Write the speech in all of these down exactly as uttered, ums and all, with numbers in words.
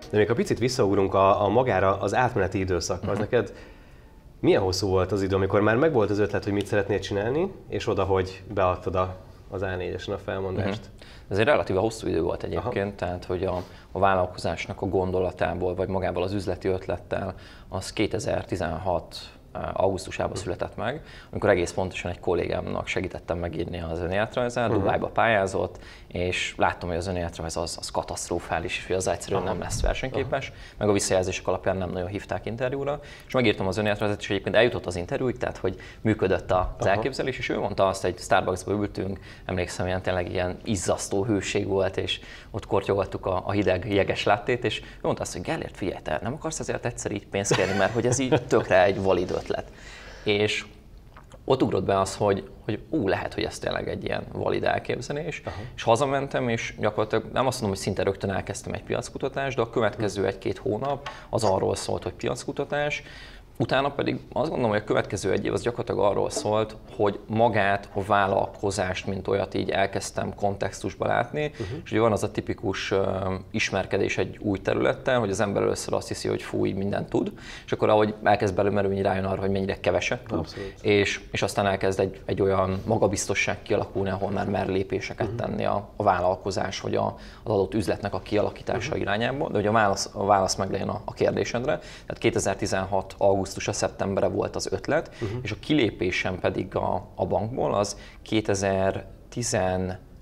De még a picit visszaugrunk a, a magára az átmeneti időszakhoz. Uh-huh. Neked milyen hosszú volt az idő, amikor már megvolt az ötlet, hogy mit szeretnél csinálni, és oda, hogy beadtad a, az á négyesen a felmondást? Uh-huh. Ez egy relatíve hosszú idő volt egyébként, aha, tehát hogy a, a vállalkozásnak a gondolatából, vagy magából az üzleti ötlettel, az kétezer-tizenhat augusztusában született meg, amikor egész pontosan egy kollégámnak segítettem megírni az önéletrajzát, uh-huh. Dubájba pályázott, és láttam, hogy az önéletrajz az, az katasztrofális, és hogy az egyszerűen uh-huh. nem lesz versenyképes, uh-huh. meg a visszajelzések alapján nem nagyon hívták interjúra, és megírtam az önéletrajzát, és egyébként eljutott az interjúig, tehát hogy működött az uh-huh. elképzelés, és ő mondta azt, egy Starbucksba ültünk, emlékszem, ilyen tényleg ilyen izzasztó hőség volt, és ott kortyogattuk a, a hideg jeges láttét, és ő mondta azt, hogy Gellért, figyelj, te nem akarsz azért egyszer így pénzt kérni, mert hogy ez így tökre egy valid ötlet. És ott ugrott be az, hogy, hogy ú, lehet, hogy ez tényleg egy ilyen valid elképzelés, aha, és hazamentem, és gyakorlatilag nem azt mondom, hogy szinte rögtön elkezdtem egy piackutatást, de a következő egy-két hónap az arról szólt, hogy piackutatás. Utána pedig azt gondolom, hogy a következő egy év az gyakorlatilag arról szólt, hogy magát a vállalkozást, mint olyat így elkezdtem kontextusba látni, uh-huh. és ugye van az a tipikus uh, ismerkedés egy új területtel, hogy az ember először azt hiszi, hogy fúj, mindent tud, és akkor ahogy elkezd belemerülni, rájön arra, hogy mennyire keveset tud, és, és aztán elkezd egy, egy olyan magabiztosság kialakulni, ahol már mer lépéseket uh-huh. tenni a, a vállalkozás, vagy a, az adott üzletnek a kialakítása uh-huh. irányába, de hogy a válasz, a válasz meg legyen a, a kérdésedre. Tehát kétezer-tizenhat augusztus a szeptemberre volt az ötlet, uh-huh. és a kilépésem pedig a, a bankból az kétezer-tizennyolcnak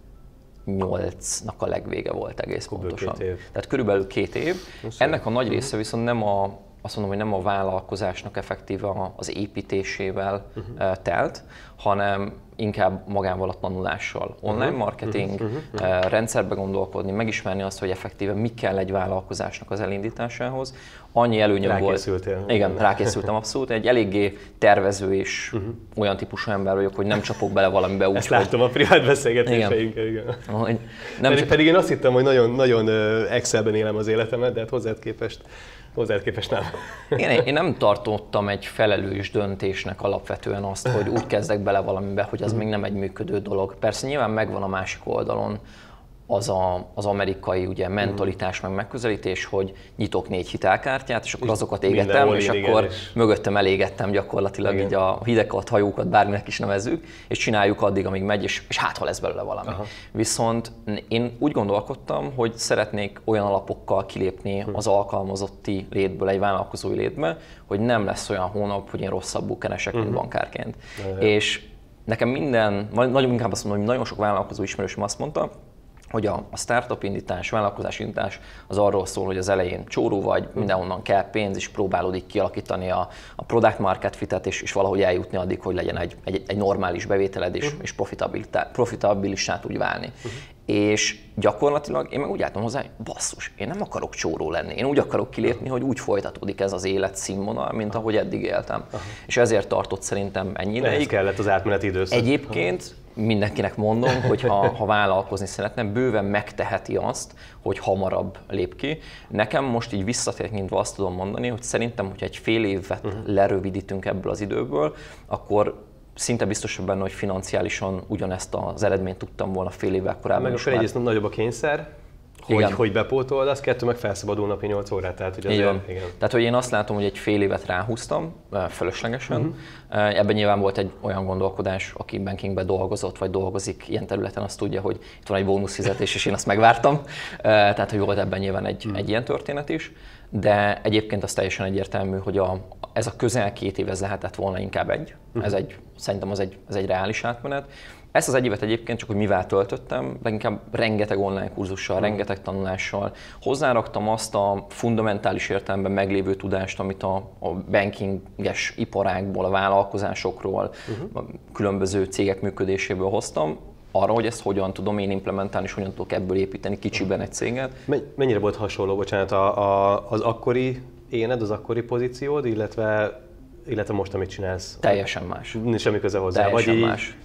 a legvége volt egész pontosan. Tehát körülbelül két év. Most ennek a nagy része viszont nem a, azt mondom, hogy nem a vállalkozásnak effektíve az építésével uh-huh. telt, hanem inkább magával a tanulással. Online uh-huh. marketing, uh-huh. Uh-huh. rendszerbe gondolkodni, megismerni azt, hogy effektíve mi kell egy vállalkozásnak az elindításához. Annyi előnyöm volt. Igen, rákészültem abszolút. Egy eléggé tervező és uh-huh. olyan típusú ember vagyok, hogy nem csapok bele valamibe úgy, ezt látom hogy... a privát beszélgetéseinkkel. Igen. Igen. Nem pedig, csak... pedig én azt hittem, hogy nagyon, nagyon Excelben élem az életemet, de hát hozzád képest Hozzád képest nem. Én, én nem tartottam egy felelős döntésnek alapvetően azt, hogy úgy kezdek bele valamibe, hogy az még nem egy működő dolog. Persze nyilván megvan a másik oldalon az a, az amerikai ugye, mentalitás meg megközelítés, hogy nyitok négy hitelkártyát, és akkor azokat égetem, és akkor is. mögöttem elégettem gyakorlatilag igen. így a hidegat, hajókat, bárminek is nevezzük, és csináljuk addig, amíg megy, és, és hát ha lesz belőle valami. Aha. Viszont én úgy gondolkodtam, hogy szeretnék olyan alapokkal kilépni az alkalmazotti létből, egy vállalkozói létbe, hogy nem lesz olyan hónap, hogy én rosszabbul keresek, mint uh-huh. bankárként. Uh-huh. És nekem minden, nagyon inkább azt mondom, hogy nagyon sok vállalkozó ismerősöm azt mondta, hogy a, a startup indítás, vállalkozás indítás az arról szól, hogy az elején csóró vagy, mindenhonnan kell pénz, és próbálod így kialakítani a, a product market fitet, és, és valahogy eljutni addig, hogy legyen egy, egy, egy normális bevételed, és, uh-huh. és profitabilissá tudj válni. Uh-huh. És gyakorlatilag én meg úgy álltam hozzá, hogy basszus, én nem akarok csóró lenni, én úgy akarok kilépni, hogy úgy folytatódik ez az élet színvonal, mint ahogy eddig éltem. Uh-huh. És ezért tartott szerintem ennyi ideig. Ez kellett az átmeneti időszak. Egyébként mindenkinek mondom, hogy ha, ha vállalkozni szeretne, bőven megteheti azt, hogy hamarabb lép ki. Nekem most így visszatekintve azt tudom mondani, hogy szerintem, hogyha egy fél évet uh-huh. lerövidítünk ebből az időből, akkor szinte biztos benne, hogy financiálisan ugyanezt az eredményt tudtam volna fél évvel korábban. Meg akkor egyrészt nagyobb a kényszer, hogy, hogy bepótold, az kettő meg felszabadul napi nyolc órát. Tehát, hogy azért, igen. igen. Tehát, hogy én azt látom, hogy egy fél évet ráhúztam, fölöslegesen. Uh-huh. Ebben nyilván volt egy olyan gondolkodás, aki bankingben dolgozott, vagy dolgozik ilyen területen, azt tudja, hogy itt van egy bónuszfizetés, és én azt megvártam. Tehát, hogy volt ebben nyilván egy, uh-huh. egy ilyen történet is. De egyébként az teljesen egyértelmű, hogy a, ez a közel két év ez lehetett volna inkább egy. Uh-huh. Ez egy, szerintem az egy, ez egy reális átmenet. Ezt az egy évet egyébként csak, hogy mivel töltöttem, leginkább rengeteg online kurzussal, uh-huh. rengeteg tanulással. Hozzáraktam azt a fundamentális értelemben meglévő tudást, amit a, a bankinges iparágból, a vállalkozásokról, uh-huh. a különböző cégek működéséből hoztam, arra, hogy ezt hogyan tudom én implementálni, és hogyan tudok ebből építeni kicsiben egy céget. Mennyire volt hasonló, bocsánat, a, a, az akkori éned, az akkori pozíciód, illetve, illetve most, amit csinálsz? Teljesen más. Semmi köze hozzá? Teljesen vagy más.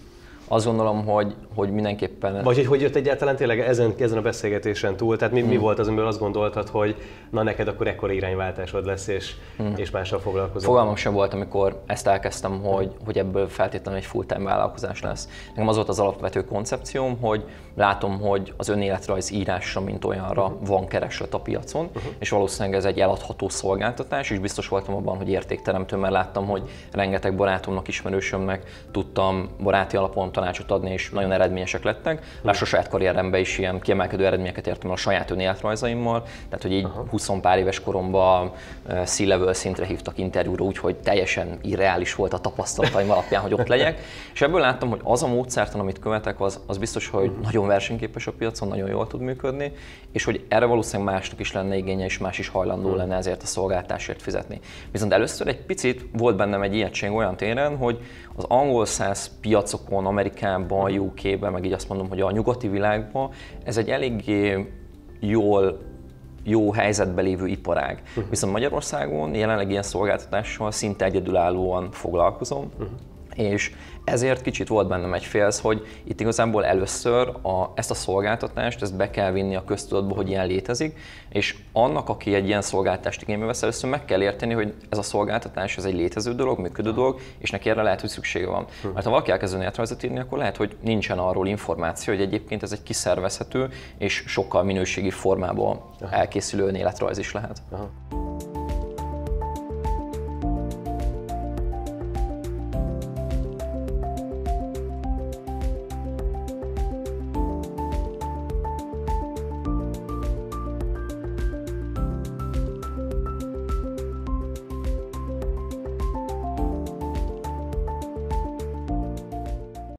azt gondolom, hogy, hogy mindenképpen... Vagy hogy hogy jött egyáltalán tényleg ezen, ezen a beszélgetésen túl, tehát mi, hmm. mi volt az, amiből azt gondoltad, hogy na neked akkor ekkora irányváltásod lesz, és, hmm. és mással foglalkozol? Fogalmam sem volt, amikor ezt elkezdtem, hogy, hogy ebből feltétlenül egy full-time vállalkozás lesz. Nekem az volt az alapvető koncepcióm, hogy látom, hogy az önéletrajz írásra, mint olyanra uh-huh. van kereslet a piacon, uh-huh. és valószínűleg ez egy eladható szolgáltatás, és biztos voltam abban, hogy értékteremtő, mert láttam, hogy rengeteg barátomnak, ismerősömnek tudtam baráti alapon tanácsot adni, és nagyon eredményesek lettek. Lássa, a saját karrieremben is ilyen kiemelkedő eredményeket értem el a saját önéletrajzaimmal, tehát hogy így uh-huh. húsz pár éves koromban C-level szintre hívtak interjúra, úgyhogy teljesen irreális volt a tapasztalataim alapján, hogy ott legyek. És ebből láttam, hogy az a módszertan, amit követek, az, az biztos, hogy uh-huh. nagyon versenyképes a piacon, nagyon jól tud működni, és hogy erre valószínűleg másnak is lenne igénye, és más is hajlandó uh-huh. lenne ezért a szolgáltásért fizetni. Viszont először egy picit volt bennem egy ijegység olyan téren, hogy az angol száz piacokon, Amerikában, U K-ben, meg így azt mondom, hogy a nyugati világban ez egy eléggé jól jó helyzetben lévő iparág. Uh-huh. Viszont Magyarországon jelenleg ilyen szolgáltatással szinte egyedülállóan foglalkozom, uh-huh. és ezért kicsit volt bennem egy félsz, hogy itt igazából először a, ezt a szolgáltatást ezt be kell vinni a köztudatba, hogy ilyen létezik, és annak, aki egy ilyen szolgáltatást igénybe vesz, először meg kell érteni, hogy ez a szolgáltatás ez egy létező dolog, működő dolog, és neki erre lehet, hogy szüksége van. Mert ha valaki elkezd önéletrajzot írni, akkor lehet, hogy nincsen arról információ, hogy egyébként ez egy kiszervezhető és sokkal minőségi formában elkészülő önéletrajz is lehet. Aha.